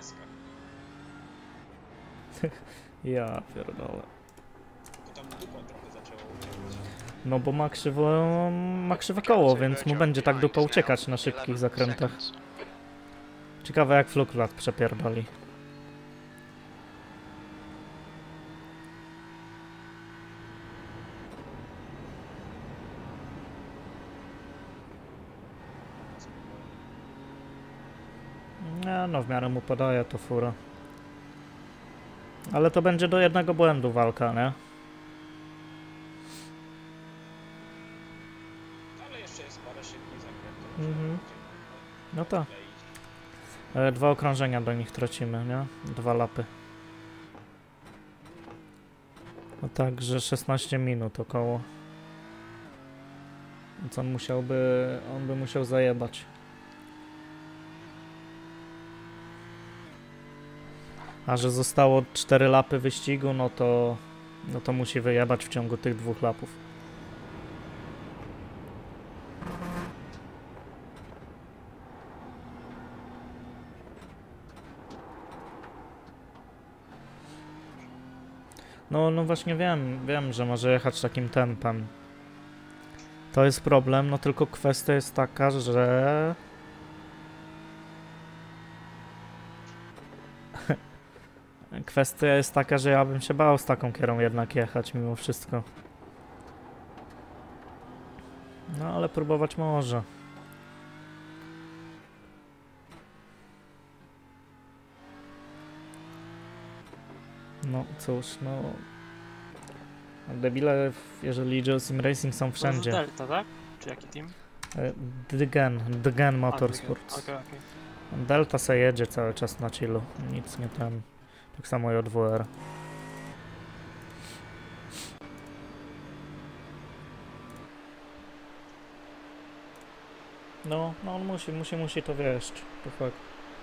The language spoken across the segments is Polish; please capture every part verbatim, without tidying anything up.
deskach. Ja pierdolę. To tam dupą trochę zaczęło uciekać. No bo ma krzywo, ma krzywe koło, więc mu będzie tak dupa uciekać na szybkich zakrętach. Ciekawe jak fluklat przepierdoli. Nie no, w miarę mu podaje to fura. Ale to będzie do jednego błędu walka, nie? Ale jeszcze jest parę szybkich zakrętów. Mhm. No to. E, dwa okrążenia do nich tracimy, nie? Dwa lapy. No tak, że szesnaście minut około. Więc on musiałby, on by musiał zajebać. A że zostało cztery lapy wyścigu, no to, no to musi wyjebać w ciągu tych dwóch lapów. No, no właśnie wiem, wiem, że może jechać takim tempem. To jest problem, no tylko kwestia jest taka, że... Kwestia jest taka, że ja bym się bał z taką kierą jednak jechać mimo wszystko. No ale próbować może. No cóż, no... Debile, jeżeli idzie o sim racing, są wszędzie. To jest Delta, tak? Czy jaki team? Dgen, Dgen Motorsports. Okej, okej. Delta se jedzie cały czas na chillu, nic nie ten. Tak samo J W R. No, no on musi, musi, musi to wieść, to fakt.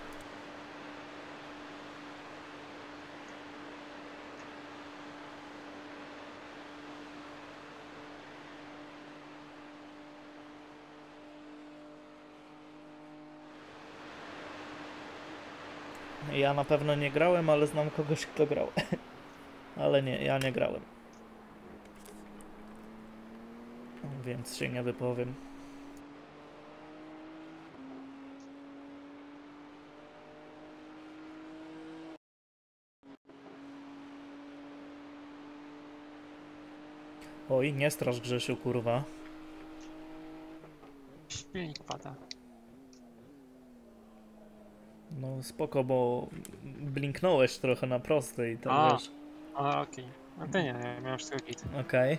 Ja na pewno nie grałem, ale znam kogoś, kto grał. Ale nie, ja nie grałem. Więc się nie wypowiem. Oj, nie strasz Grzesiu, kurwa. Silnik pada. No spoko, bo blinknąłeś trochę na prostej, tak A. wiesz. A, okej. No to nie, ja miałem wszystko git. Okej. Okay.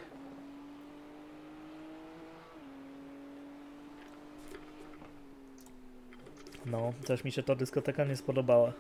No, też mi się ta dyskoteka nie spodobała.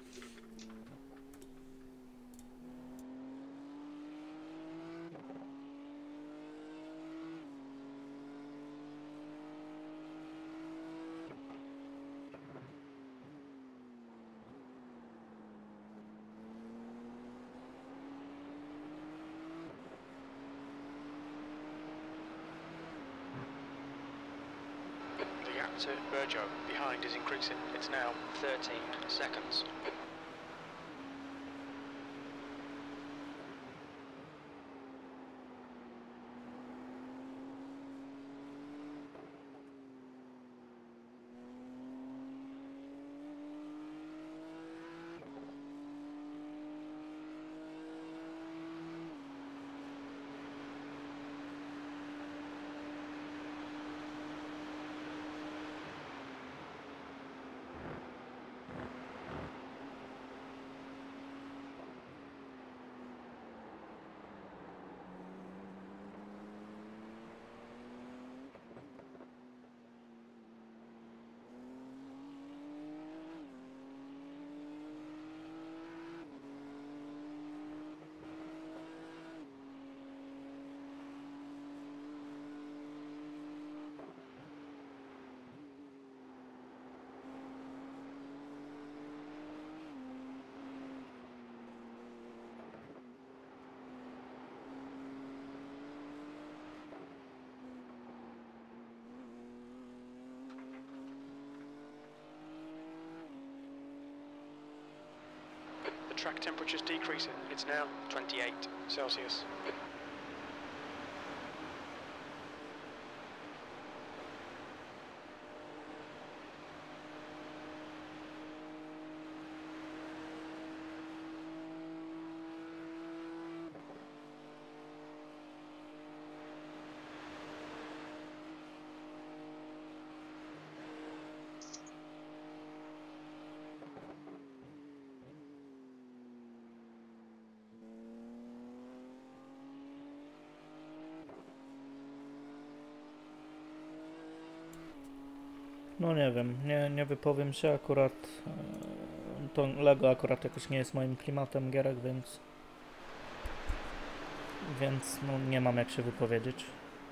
To Burjo behind is increasing. It's now thirteen seconds. track temperature's decreasing. It's now twenty-eight Celsius. No nie wiem, nie, nie wypowiem się akurat. e, To Lego akurat jakoś nie jest moim klimatem gierek, więc... Więc no, nie mam jak się wypowiedzieć.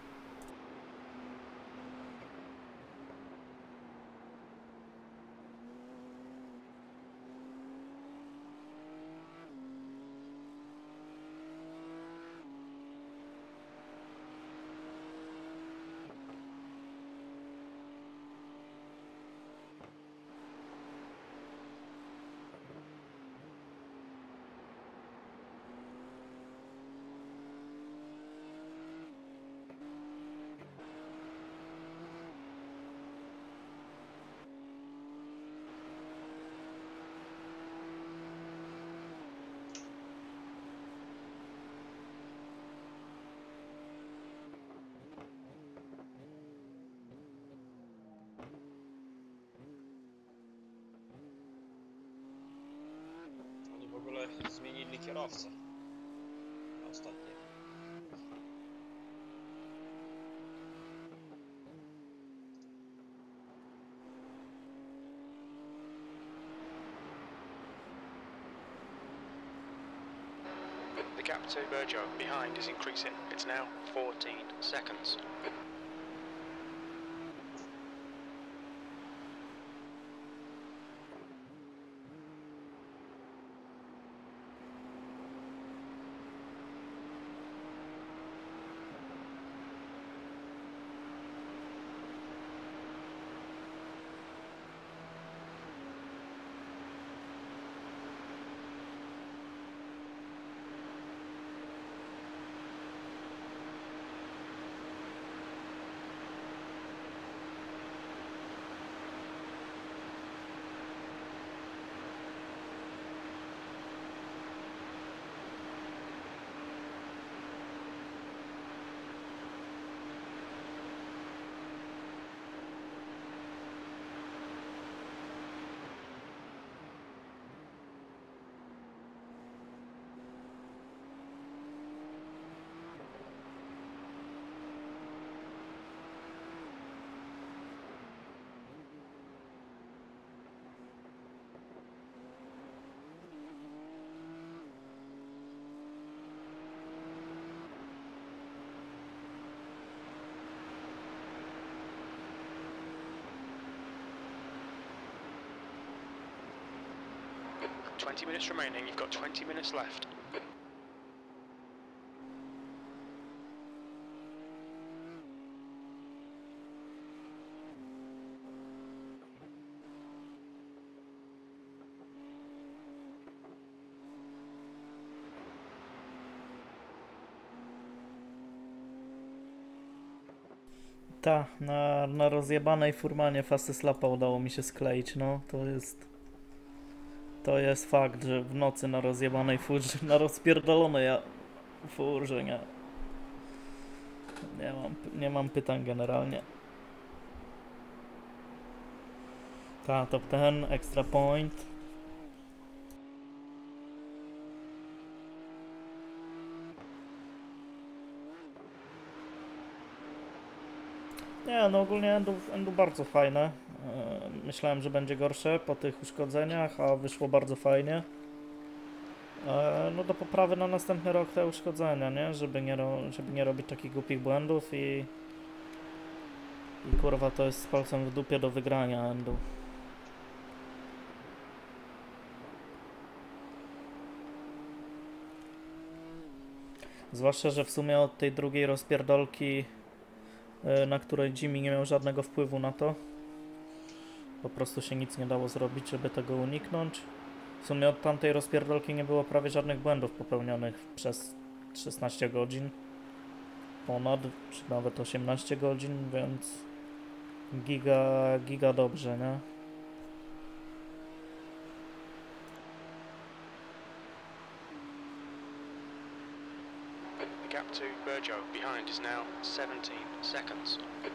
Oni w ogóle zmienili kierowcę. Ostatnio. The gap to Virgil behind is increasing. It's now fourteen seconds. twenty minutes remaining, you've got twenty minutes left. Ta, na, na rozjebanej furmanie Fastest Slapa udało mi się skleić, no to jest... To jest fakt, że w nocy na rozjebanej furze, na rozpierdolonej ja, furze, nie... Nie mam, nie mam pytań generalnie. Ta, top ten, extra point. Nie, no ogólnie endu, endu bardzo fajne. E, Myślałem, że będzie gorsze po tych uszkodzeniach, a wyszło bardzo fajnie. E, No do poprawy na następny rok te uszkodzenia, nie? Żeby nie, ro, żeby nie robić takich głupich błędów i... I kurwa to jest z palcem w dupie do wygrania endu. Zwłaszcza, że w sumie od tej drugiej rozpierdolki, na której Jimmy nie miał żadnego wpływu na to. Po prostu się nic nie dało zrobić, żeby tego uniknąć. W sumie od tamtej rozpierdolki nie było prawie żadnych błędów popełnionych przez szesnaście godzin. Ponad, czy nawet osiemnaście godzin, więc giga, giga dobrze, nie? The gap to Burjo behind is now seventeen seconds.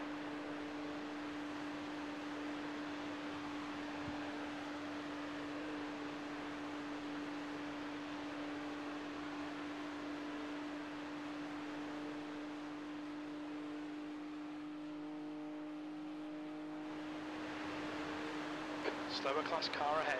Slower class car ahead.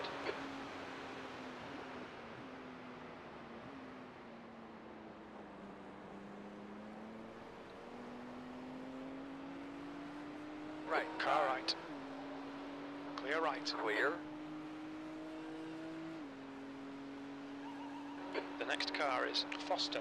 Right, car right. Clear right. Clear. The next car is Foster.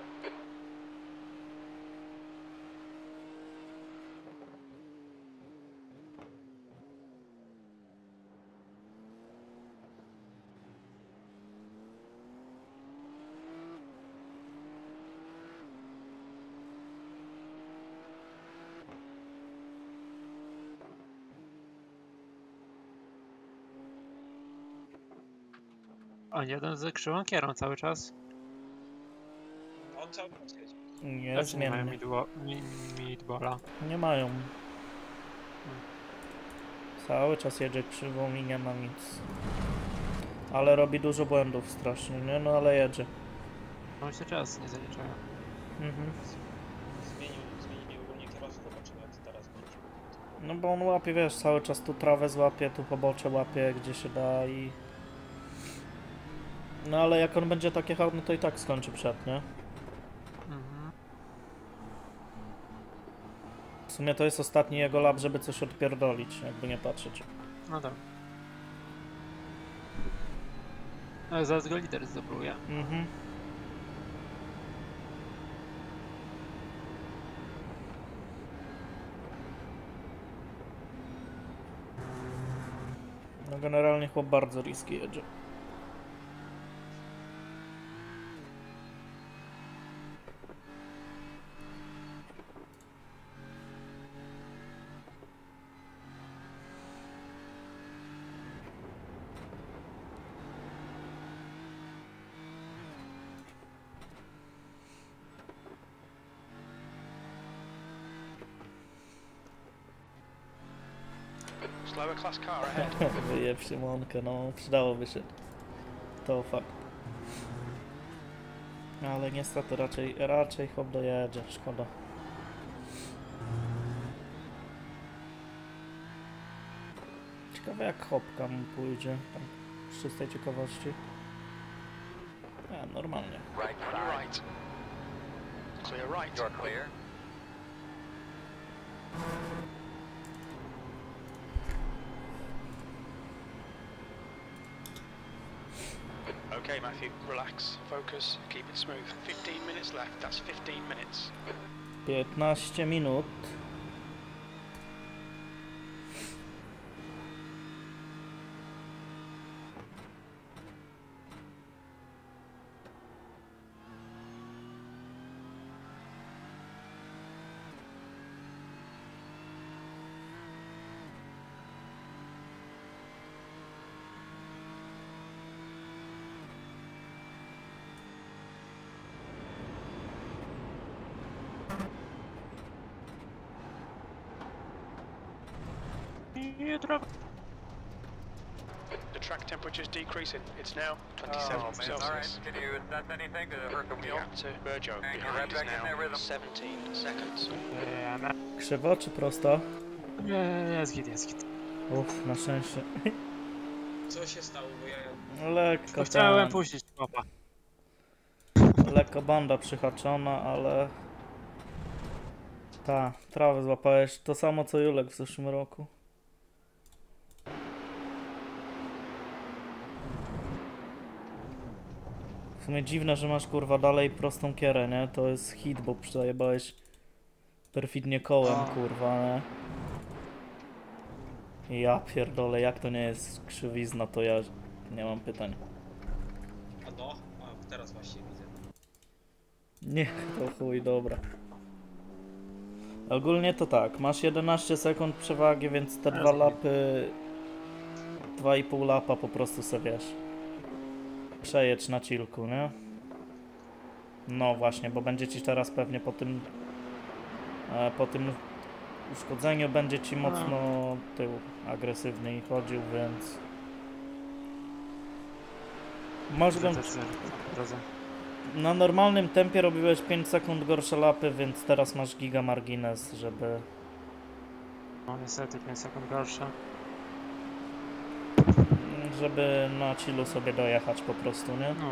On jeden z krzywą kierą cały czas. On cały czas jedzie. Nie, Znaczy nie mają zmiennie. midwo- mi- midbola. Nie mają. Cały czas jedzie krzywą i nie ma nic. Ale robi dużo błędów strasznie, nie? No ale jedzie. On się czas nie zaliczają. Mhm. Zmienił, zmienił ogólnie kierowcę, zobaczymy jak to teraz będzie. No bo on łapie, wiesz, cały czas tu trawę złapie, tu pobocze łapie, gdzie się da i... No ale jak on będzie tak jechał, no to i tak skończy przed, nie? Mhm. W sumie to jest ostatni jego lap, żeby coś odpierdolić, jakby nie patrzeć. No dobra. Ale zaraz go lider zdobył, Mhm. No generalnie chłop bardzo riski jedzie. Slower class car ahead. Wyjeb Szymonkę, no przydałoby się. To fakt. Ale niestety raczej, raczej chłop dojedzie, szkoda. Ciekawe jak chłopka mu pójdzie, tak z czystej ciekawości. A, normalnie. Right On your side. right. Clear right. You're clear. Okay, Matthew, relax, focus, keep it smooth. fifteen minutes left, that's fifteen minutes. piętnaście minut. Jutro. The track temperature's decreasing. It's now twenty-seven Oh man, Celsius. alright. Can you assess anything to hurt the The wheel? gap to Burjo And get behind right is back in that now rhythm. seventeen seconds. Nie, na... Krzywo czy prosto? nie, jest git, jest git. Uff, na szczęście. Co się stało, bo ja... Lekko Tylko chciałem tam, puścić chłopa. lekko banda przyhaczona, ale... Ta, trawę złapałeś. To samo co Julek w zeszłym roku. W sumie dziwne, że masz kurwa dalej prostą kierę, nie? To jest hit, bo przejebałeś perfidnie kołem, O. kurwa, nie? Ja pierdolę, jak to nie jest krzywizna, to ja nie mam pytań. No, a teraz właśnie widzę. Nie, to chuj, dobra. Ogólnie to tak, masz jedenaście sekund przewagi, więc te dwa lapy, dwa i pół lapa po prostu sobie wiesz. Przejedź na chillku, nie? No właśnie, bo będzie ci teraz pewnie po tym e, po tym uszkodzeniu będzie ci mocno tył agresywny chodził, więc może bym, na normalnym tempie robiłeś pięć sekund gorsze lapy, więc teraz masz giga margines, żeby No niestety pięć sekund gorsze. żeby na chillu sobie dojechać po prostu, nie? No.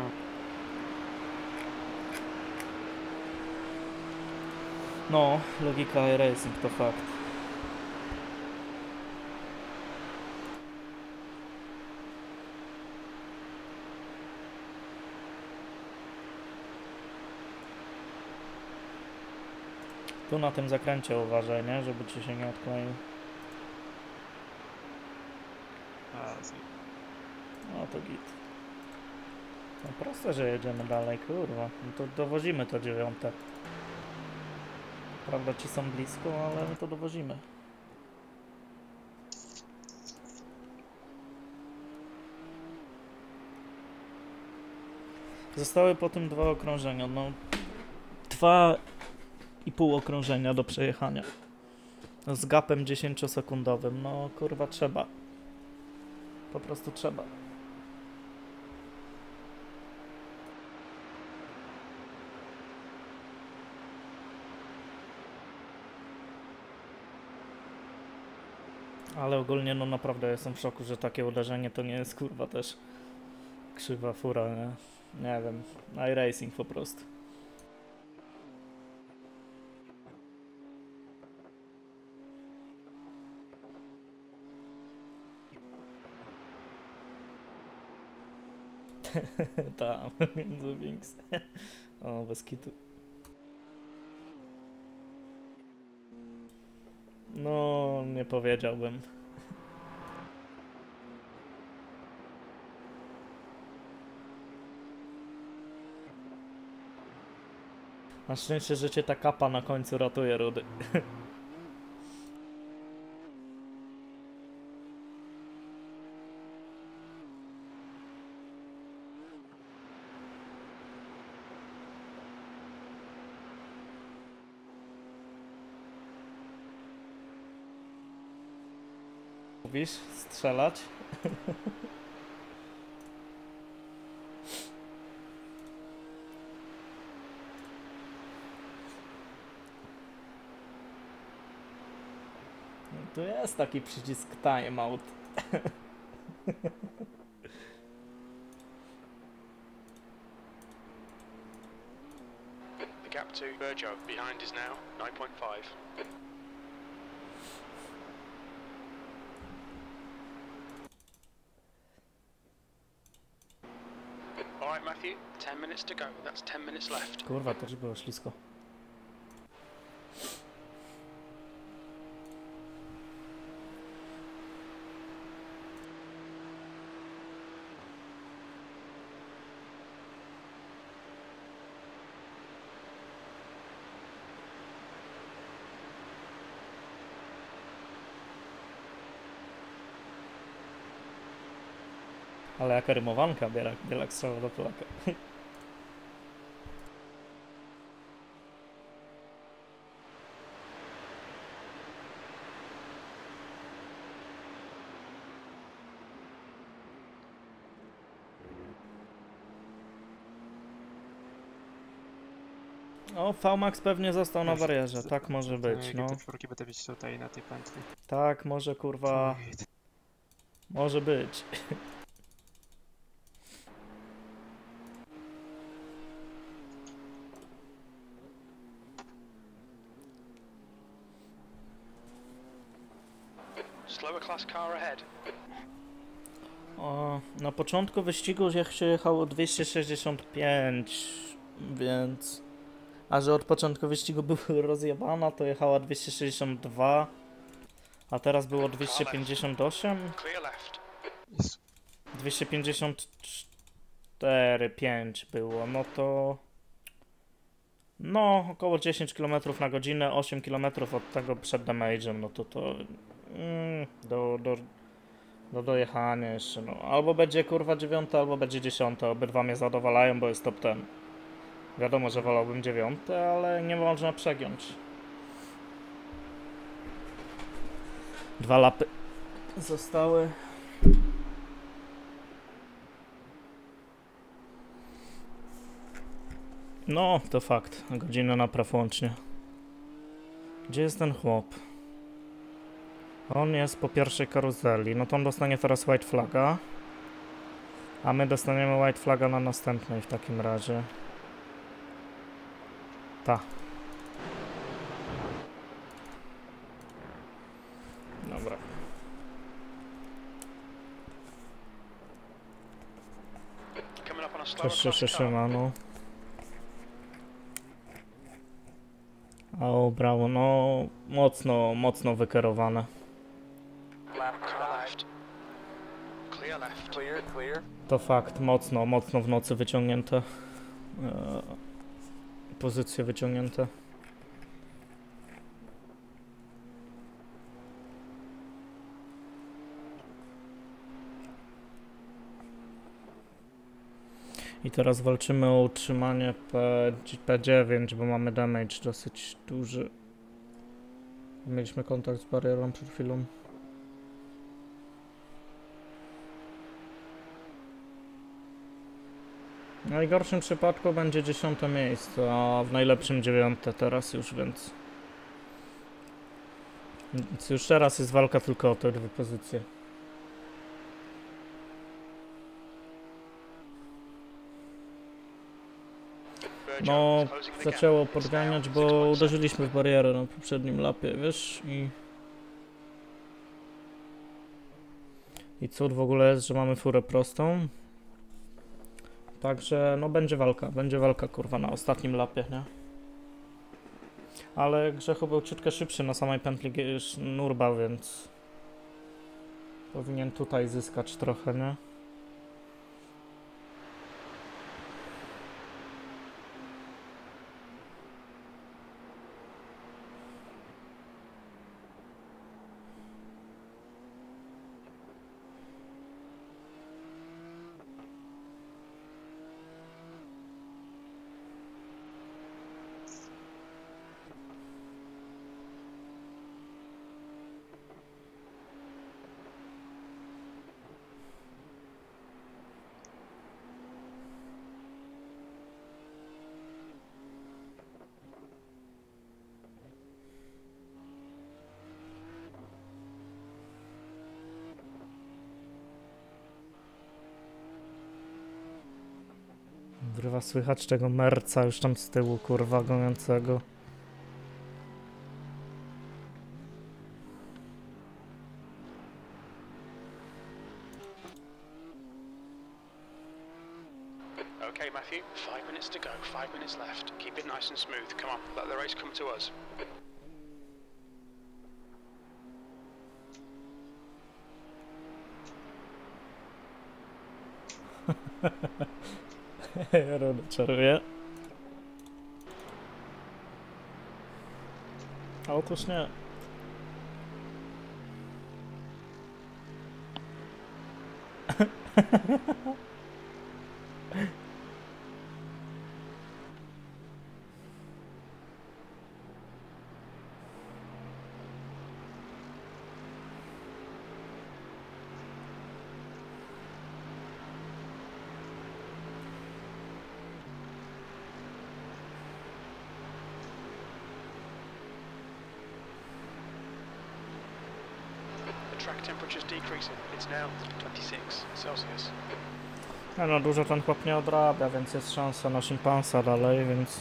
No, logika iRacing to fakt. Tu na tym zakręcie uważaj, nie? Żeby ci się nie odkleił. A, z- No to git. No proste, że jedziemy dalej, kurwa. No to dowozimy to dziewiąte. Prawda, ci są blisko, ale my to dowozimy. Zostały po tym dwa okrążenia, no dwa i pół okrążenia do przejechania. Z gapem dziesięciosekundowym, no kurwa trzeba. Po prostu trzeba. Ale ogólnie no naprawdę jestem w szoku, że takie uderzenie to nie jest kurwa też krzywa fura, nie? Nie wiem, iRacing po prostu. Tam, między Wings. O, bez kitu. No, nie powiedziałbym. Na szczęście, że cię ta kapa na końcu ratuje, Rudy. Mówisz? Strzelać? No tu jest taki przycisk timeout. The gap to Virgil behind is now nine point five. Alright Matthew, ten minutes to go. That's ten minutes left. Kurwa, też było ślisko. Ale jaka rymowanka, Bielak, Bielak strzela do Polaka. O, V-Max pewnie został na barierze, tak może być, no. Te czwórki będę mieć tutaj na tej pętli. Tak, może kurwa, może być. Slower class car ahead. O, na początku wyścigu jak się jechało dwieście sześćdziesiąt pięć, więc... A że od początku wyścigu były rozjebana, to jechała dwieście sześćdziesiąt dwa, a teraz było dwieście pięćdziesiąt osiem, Clear left. Jest. dwieście pięćdziesiąt cztery pięć było, no to no około dziesięć kilometrów na godzinę, osiem kilometrów od tego przed damage'em, no to to mm, do, do, do dojechania jeszcze, no albo będzie kurwa dziewiąte, albo będzie dziesiąte, obydwa mnie zadowalają, bo jest top ten. Wiadomo, że wolałbym dziewiąte, ale nie można przegiąć. Dwa lapy zostały. No, to fakt. Godzinę napraw łącznie. Gdzie jest ten chłop? On jest po pierwszej karuzeli. No to on dostanie teraz white flaga. A my dostaniemy white flaga na następnej w takim razie. Ta. Dobra. Coming up on a slower Cześć, class cześć, car. siemano. O, brawo, no mocno, mocno wykierowane. Left Car side. left. Clear left. Clear, clear. To fakt, mocno, mocno w nocy wyciągnięte. Eee, pozycje wyciągnięte. I teraz walczymy o utrzymanie P dziewięć, bo mamy damage dosyć duży. Mieliśmy kontakt z barierą przed chwilą. W najgorszym przypadku będzie dziesiąte miejsce, a w najlepszym dziewiąte teraz już, więc... Więc już teraz jest walka tylko o te dwie pozycje. No, zaczęło podganiać, bo uderzyliśmy w barierę na poprzednim lapie, wiesz, i... I cud w ogóle jest, że mamy furę prostą. Także, no będzie walka, będzie walka, kurwa, na ostatnim lapie, nie? Ale Grzechu był ciutkę szybszy na samej pętli Nurba, więc... Powinien tutaj zyskać trochę, nie? Wrywa słychać tego merca już tam z tyłu, kurwa, goniącego. Okay, Matthew, five minutes to go, five minutes left. Keep it nice and smooth. Come on, let the race come to us. Rudy czaruje. Otóż nie. The track temperature's decreasing. It's now twenty-six Celsius. No, no dużo ten chłop nie odrabia, więc jest szansa na szympansa dalej, więc...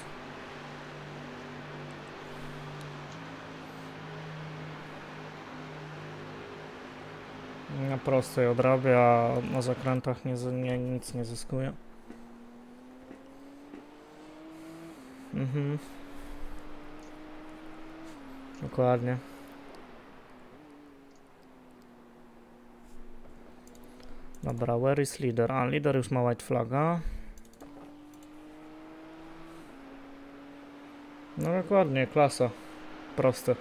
Na prostej odrabia, a na zakrętach nie, nie, nic nie zyskuje. Mhm. Dokładnie. Dobra, where is leader? A, leader już ma white flaga. No dokładnie, klasa. Proste.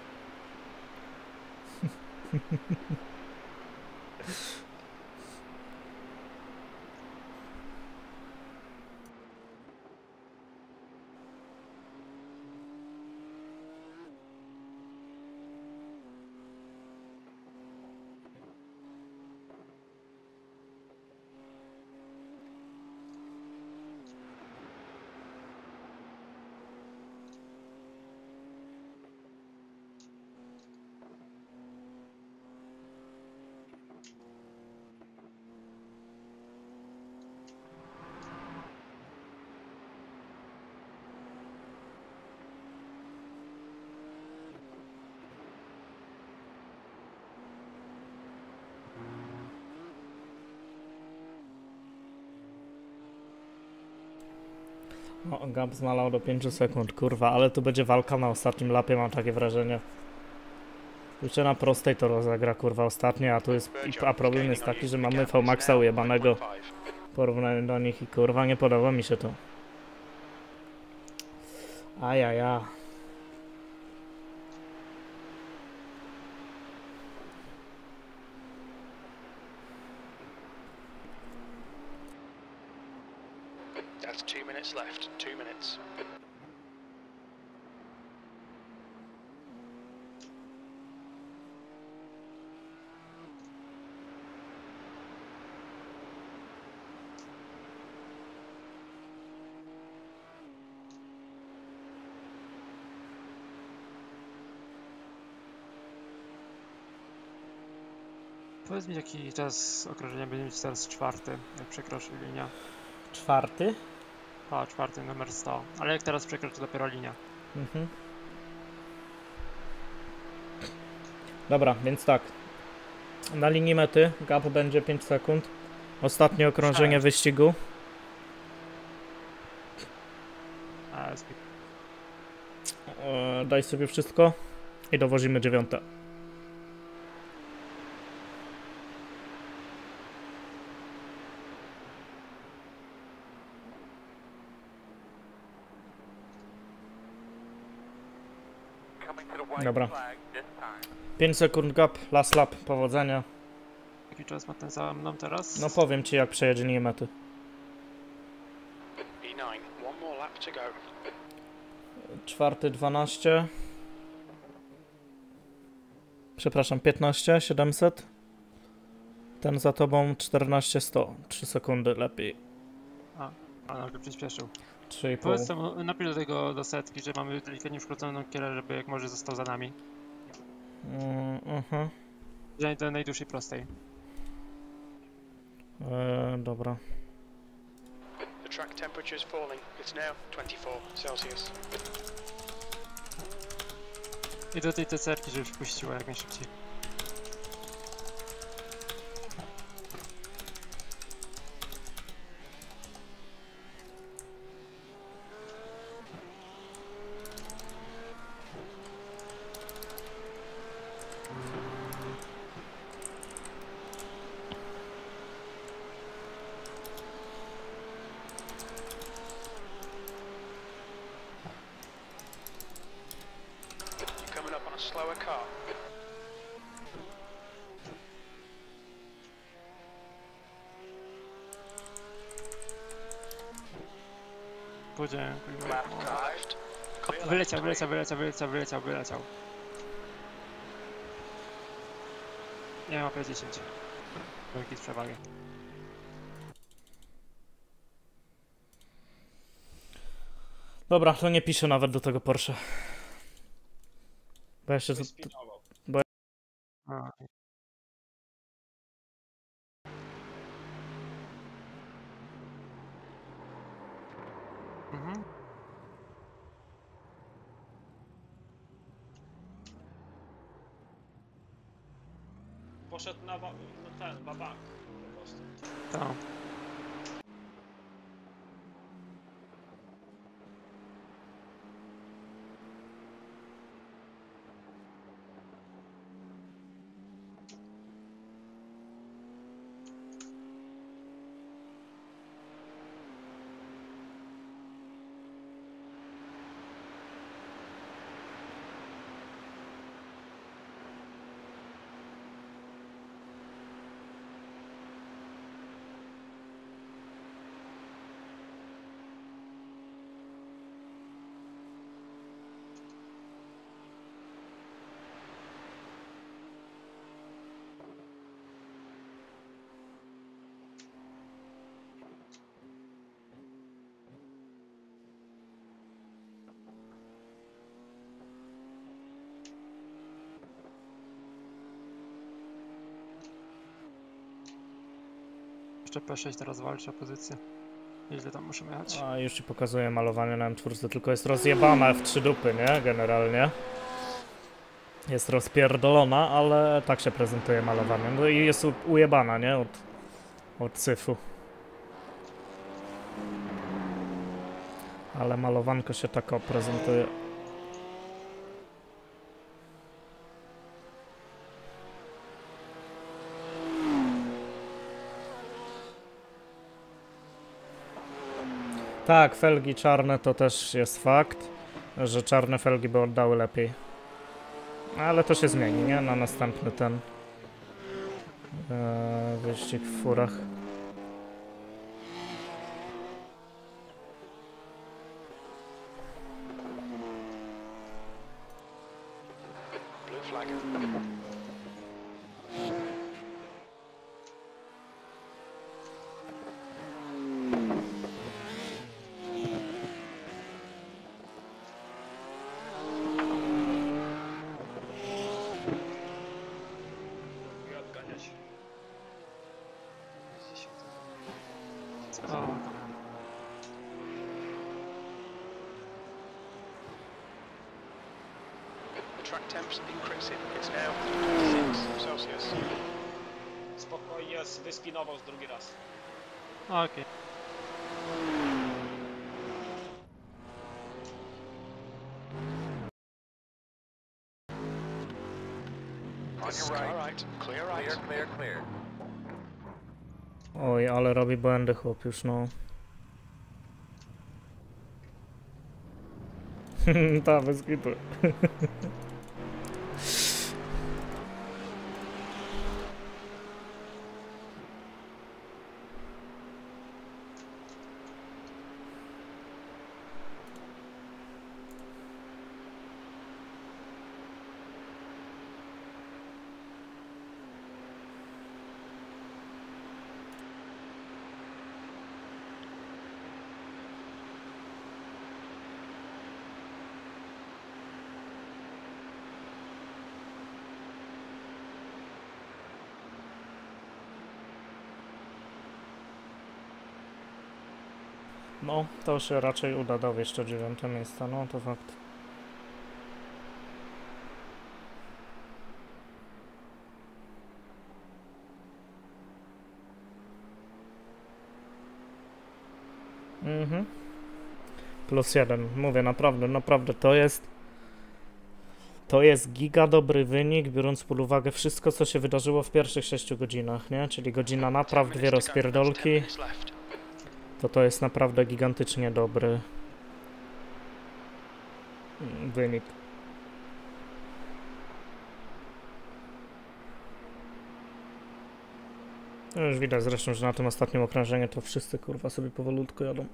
O, gap zmalał do pięciu sekund, kurwa, ale tu będzie walka na ostatnim lapie, mam takie wrażenie. Jeszcze na prostej to rozegra, kurwa, ostatnie, a tu jest, a problem jest taki, że mamy V-Maxa ujebanego w porównaniu do nich i kurwa, nie podoba mi się to. Ajaja. That's two minutes left. Two minutes. Powiedz mi, jaki czas okrążenia będzie mieć teraz czwarty, jak przekroczy linia. Czwarty? A, czwarty, numer sto. Ale jak teraz przekroczy dopiero linia. Mhm. Dobra, więc tak. Na linii mety gap będzie pięć sekund. Ostatnie okrążenie Sześć. wyścigu. A, zbi- E, daj sobie wszystko i dowozimy dziewiąte. Coming to the white Dobra. flag this time. pięć sekund gap, last lap, powodzenia. jaki czas ma ten za mną teraz? No powiem ci jak przejedzie linię mety. E nine. One more lap to go. Czwarty dwanaście. Przepraszam, piętnaście siedemset. Ten za tobą czternaście sto. trzy sekundy lepiej. A, nagle przyspieszył. trzy i pół. Powiedz temu, napisz do tego do setki, że mamy delikatnie wkróconą kierę, żeby jak może został za nami. Mm, mhm. Że do najdłuższej prostej. E, dobra. The track temperature is falling. It's now twenty-four Celsius. I do tej tecerki, żeby wpuściła jak najszybciej. You're coming up on a slower car. Podziękuję. Left Car car. left. Clear left. Wyleciał, wyleciał, wyleciał, wyleciał, wyleciał, wyleciał. Nie ma P dziesięć. Wielki z przewagi. Dobra, to nie piszę nawet do tego Porsche. Bo jeszcze... z- Wyspinował. A, mhm. Poszedł na, wa- na ten, wabank po prostu. To. jeszcze P sześć teraz walczy o pozycję. Nieźle tam musimy jechać. A już ci pokazuję malowanie na M cztery, tylko jest rozjebana w trzy dupy, nie? Generalnie. Jest rozpierdolona, ale tak się prezentuje malowanie. No i jest u- ujebana, nie? Od, od syfu. Ale malowanko się tak o prezentuje. Tak, felgi czarne to też jest fakt, że czarne felgi by oddały lepiej. Ale to się zmieni, nie? Na następny ten e, wyścig w furach. Blue flag. I odganiać. O, The track temp's increasing. It's now six Celsius. Spokojnie, wyspinował z drugi raz. okej. On This is your clear right. right. Clear right. Clear, clear, clear. Oj, ale robi błędy chłop już, no. Ta, bez kitu. No, to się raczej uda dowieść do dziewiąte miejsca, no to fakt. Mhm. Plus jeden. Mówię, naprawdę, naprawdę to jest... To jest giga dobry wynik, biorąc pod uwagę wszystko, co się wydarzyło w pierwszych sześciu godzinach, nie? Czyli godzina napraw, dwie rozpierdolki. minutes left. To to jest naprawdę gigantycznie dobry mm, wynik. No już widać zresztą, że na tym ostatnim okrążeniu to wszyscy kurwa sobie powolutku jadą.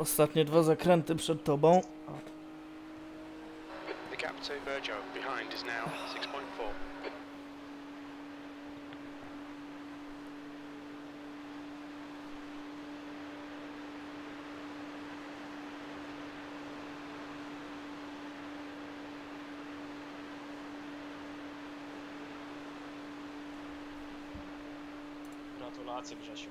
Ostatnie dwa zakręty przed tobą. The gap to Virgil behind is now six point four. Gratulacje, Grzesiu.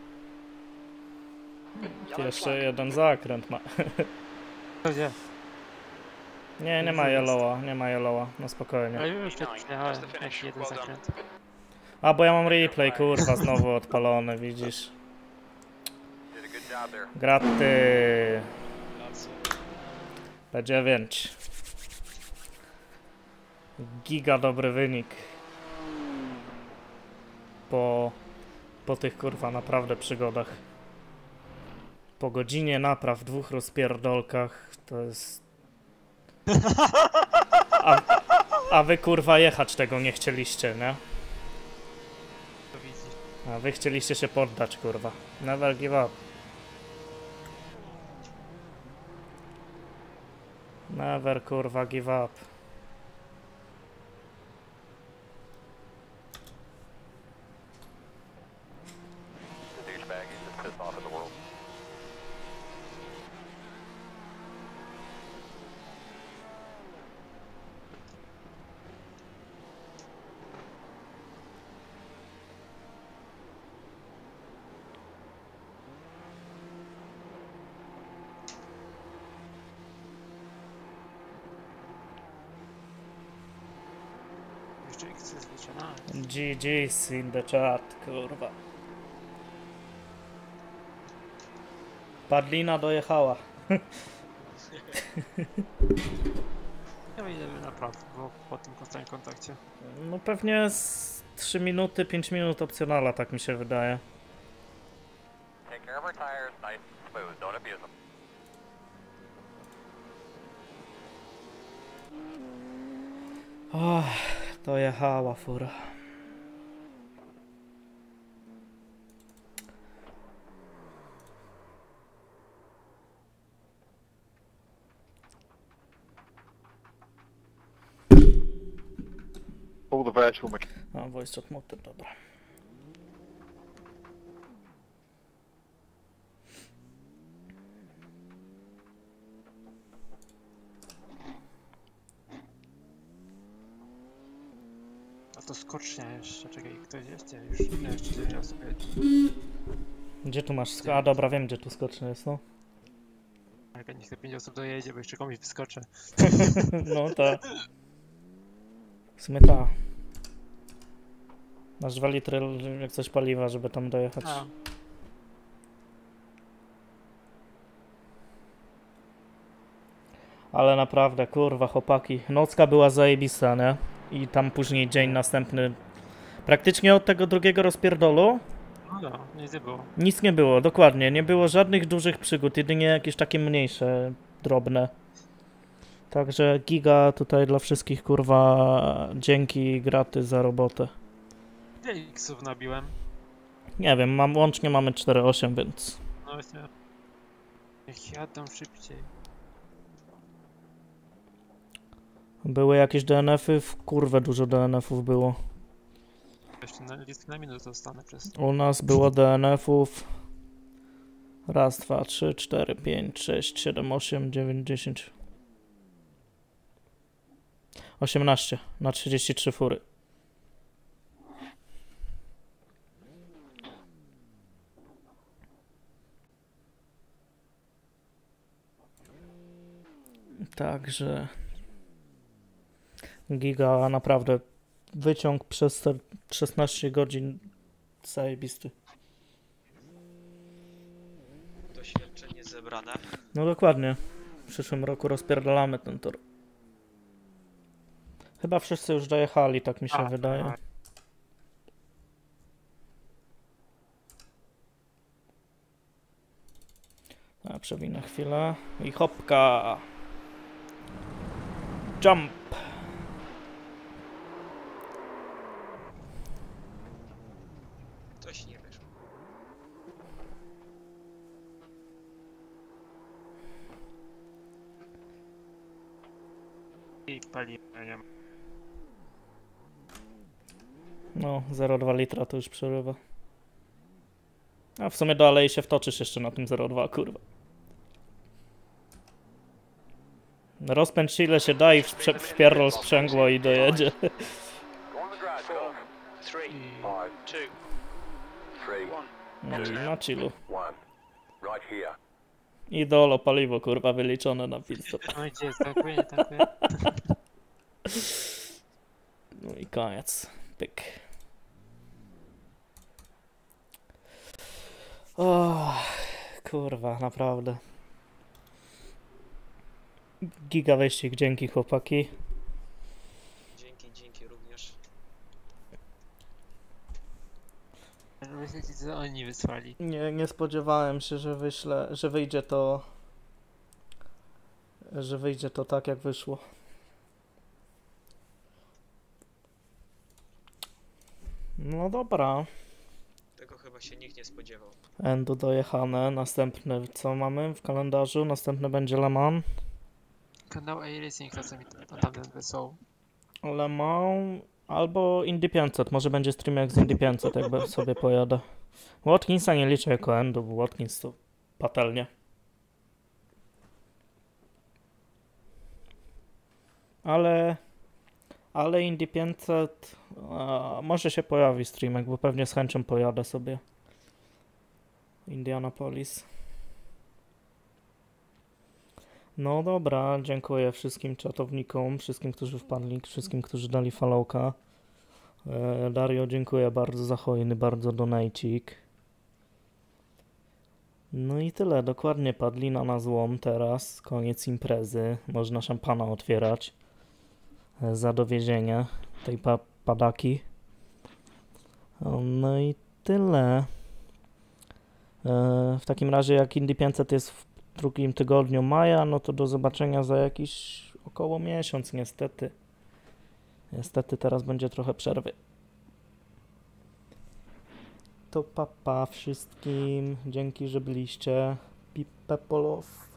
Jeszcze jeden zakręt ma. Gdzie? Nie, nie ma yellowa, nie ma yellowa, no spokojnie. Ale już przejechałem jakiś jeden zakręt. A, bo ja mam replay, kurwa, znowu odpalony, widzisz. Did a good job there. Graty. Gratulacje. P dziewięć. Giga dobry wynik. Po, po tych kurwa naprawdę przygodach. Po godzinie napraw, dwóch rozpierdolkach, to jest... A, a wy kurwa jechać tego nie chcieliście, nie? To widzisz. A wy chcieliście się poddać, kurwa. Never give up. Never kurwa give up. The douchebag is just pissed off at the world. Jeszcze X jest zliczona. G G's in the chat, kurwa. Padlina dojechała. Ja idziemy naprawdę, bo po tym ostatnim kontakcie. No pewnie z trzy minuty, pięć minut opcjonala, tak mi się wydaje. Take care of our tires, nice and smooth. Don't abuse them. Och, dojechała fura. All the virtual mech- A, voice chat motor, dobra. A to skocznia jeszcze, czekaj, ktoś jest? Ja już nie, jeszcze dziewięć osób jedzie. Gdzie tu masz sk- A, dobra, wiem gdzie tu skoczny jest, no. Jak niech te pięć osób dojedzie, bo jeszcze komuś wyskoczę. No ta. W sumie ta. Masz dwa litry jak coś paliwa, żeby tam dojechać. A, Ale naprawdę, kurwa, chłopaki. Nocka była zajebista, nie? I tam później dzień następny. Praktycznie od tego drugiego rozpierdolu no no, nic nie było. nic nie było, dokładnie. Nie było żadnych dużych przygód, jedynie jakieś takie mniejsze, drobne. Także giga tutaj dla wszystkich, kurwa, dzięki, graty za robotę. Ile X-ów nabiłem? Nie wiem, mam, łącznie mamy cztery osiem, więc... No właśnie. Niech jadą szybciej. Były jakieś D N F-y? W kurwę dużo D N F-ów było. Jeszcze na listę na minutę zostanę przez... U nas było D N F-ów... Raz, dwa, trzy, cztery, pięć, sześć, siedem, osiem, dziewięć, dziesięć... osiemnaście na trzydzieści trzy fury. Także... Giga, naprawdę wyciąg przez te szesnaście godzin zajebisty. Doświadczenie zebrane. No dokładnie. W przyszłym roku rozpierdolamy ten tor. Chyba wszyscy już dojechali, tak mi się A, wydaje. tak. A, przewinę chwilę. I hopka. Jump. Coś nie wyszło. I paliwa nie ma. No, zero przecinek dwa litra to już przerywa. A w sumie dalej się wtoczysz jeszcze na tym zero przecinek dwa, kurwa. Rozpędź się ile się da i wprze- wpierdol sprzęgło i dojedzie. Go on the drive, Four, go. three, Five, two, three, one. No i na chillu. one. Right here. I dolo paliwo, kurwa, wyliczone na pitstop. No i gdzie jest? Tankuje, nie tankuje. No i koniec. Pyk. O, kurwa, naprawdę. Giga wyścig, dzięki chłopaki. Dzięki, dzięki również. Myślicie, co oni wysłali? Nie, nie spodziewałem się, że wyślę, że wyjdzie to, że wyjdzie to tak jak wyszło. No dobra. Tego chyba się nikt nie spodziewał. Endu dojechane. Następny, co mamy w kalendarzu? Następny będzie Le Mans. Kanał A-Racing, to co mi tam tamten wysłał. Le Mans albo Indy pięćset. Może będzie stream jak z Indy pięćset, jakby sobie pojadę. Watkinsa nie liczę jako Endu, bo Watkins to patelnie. Ale... Ale Indy pięćset... A, może się pojawi streamek, bo pewnie z chęcią pojadę sobie. Indianapolis. No dobra, dziękuję wszystkim czatownikom, wszystkim, którzy wpadli, wszystkim, którzy dali followka. E, Dario, dziękuję bardzo za hojny, bardzo donajcik. No i tyle, dokładnie padlina na złom teraz, koniec imprezy, można szampana otwierać e, za dowiezienie tej pa padaki. O, no i tyle. E, w takim razie jak Indy pięćset jest w drugim tygodniu maja, no to do zobaczenia za jakiś około miesiąc niestety. Niestety teraz będzie trochę przerwy. To papa wszystkim. Dzięki, że byliście. Pipepolow.